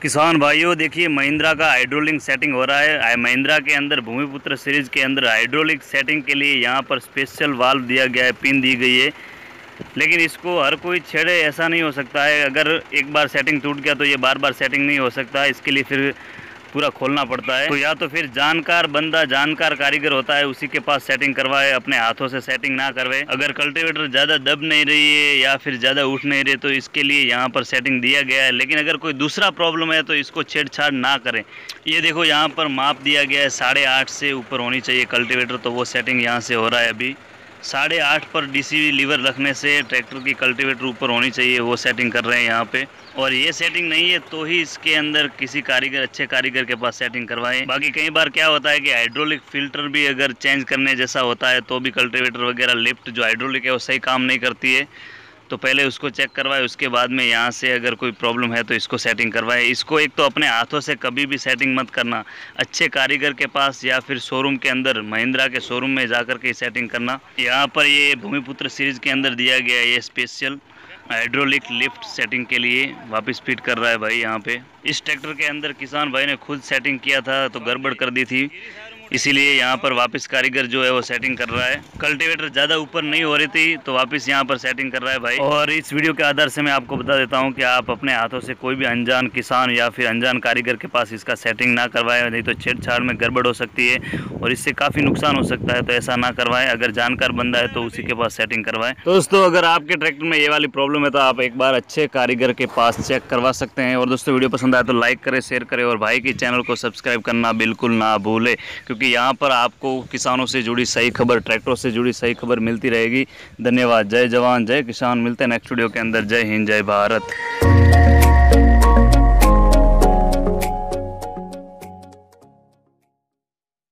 किसान भाइयों देखिए, महिंद्रा का हाइड्रोलिक सेटिंग हो रहा है। महिंद्रा के अंदर भूमिपुत्र सीरीज के अंदर हाइड्रोलिक सेटिंग के लिए यहाँ पर स्पेशल वाल्व दिया गया है, पिन दी गई है। लेकिन इसको हर कोई छेड़े ऐसा नहीं हो सकता है। अगर एक बार सेटिंग टूट गया तो ये बार बार सेटिंग नहीं हो सकता है। इसके लिए फिर पूरा खोलना पड़ता है। तो या तो फिर जानकार बंदा, जानकार कारीगर होता है, उसी के पास सेटिंग करवाए, अपने हाथों से सेटिंग ना करवाए। अगर कल्टीवेटर ज़्यादा दब नहीं रही है या फिर ज़्यादा उठ नहीं रही तो इसके लिए यहाँ पर सेटिंग दिया गया है। लेकिन अगर कोई दूसरा प्रॉब्लम है तो इसको छेड़छाड़ ना करें। ये देखो यहाँ पर माप दिया गया है 8.5 से ऊपर होनी चाहिए कल्टीवेटर, तो वो सेटिंग यहाँ से हो रहा है अभी। 8.5 पर डीसी लीवर रखने से ट्रैक्टर की कल्टीवेटर ऊपर होनी चाहिए, वो सेटिंग कर रहे हैं यहाँ पे। और ये सेटिंग नहीं है तो ही इसके अंदर किसी कारीगर, अच्छे कारीगर के पास सेटिंग करवाएं। बाकी कई बार क्या होता है कि हाइड्रोलिक फिल्टर भी अगर चेंज करने जैसा होता है तो भी कल्टीवेटर वगैरह लिफ्ट जो हाइड्रोलिक है वो सही काम नहीं करती है। तो पहले उसको चेक करवाए, उसके बाद में यहाँ से अगर कोई प्रॉब्लम है तो इसको सेटिंग करवाए। इसको एक तो अपने हाथों से कभी भी सेटिंग मत करना, अच्छे कारीगर के पास या फिर शोरूम के अंदर, महिंद्रा के शोरूम में जाकर के सेटिंग करना। यहाँ पर ये भूमिपुत्र सीरीज के अंदर दिया गया है ये स्पेशल हाइड्रोलिक लिफ्ट सेटिंग के लिए। वापस फिट कर रहा है भाई यहाँ पे। इस ट्रैक्टर के अंदर किसान भाई ने खुद सेटिंग किया था तो गड़बड़ कर दी थी, इसीलिए यहाँ पर वापस कारीगर जो है वो सेटिंग कर रहा है। कल्टीवेटर ज़्यादा ऊपर नहीं हो रही थी तो वापस यहाँ पर सेटिंग कर रहा है भाई। और इस वीडियो के आधार से मैं आपको बता देता हूँ कि आप अपने हाथों से कोई भी अनजान किसान या फिर अनजान कारीगर के पास इसका सेटिंग ना करवाएं, नहीं तो छेड़छाड़ में गड़बड़ हो सकती है और इससे काफ़ी नुकसान हो सकता है। तो ऐसा ना करवाएं। अगर जानकार बंदा है तो उसी के पास सेटिंग करवाएं। दोस्तों, अगर आपके ट्रैक्टर में ये वाली प्रॉब्लम है तो आप एक बार अच्छे कारीगर के पास चेक करवा सकते हैं। और दोस्तों, वीडियो पसंद आए तो लाइक करें, शेयर करें और भाई के चैनल को सब्सक्राइब करना बिल्कुल ना भूलें, क्योंकि यहाँ पर आपको किसानों से जुड़ी सही खबर, ट्रैक्टरों से जुड़ी सही खबर मिलती रहेगी। धन्यवाद। जय जवान जय किसान। मिलते हैं नेक्स्ट वीडियो के अंदर। जय हिंद, जय भारत।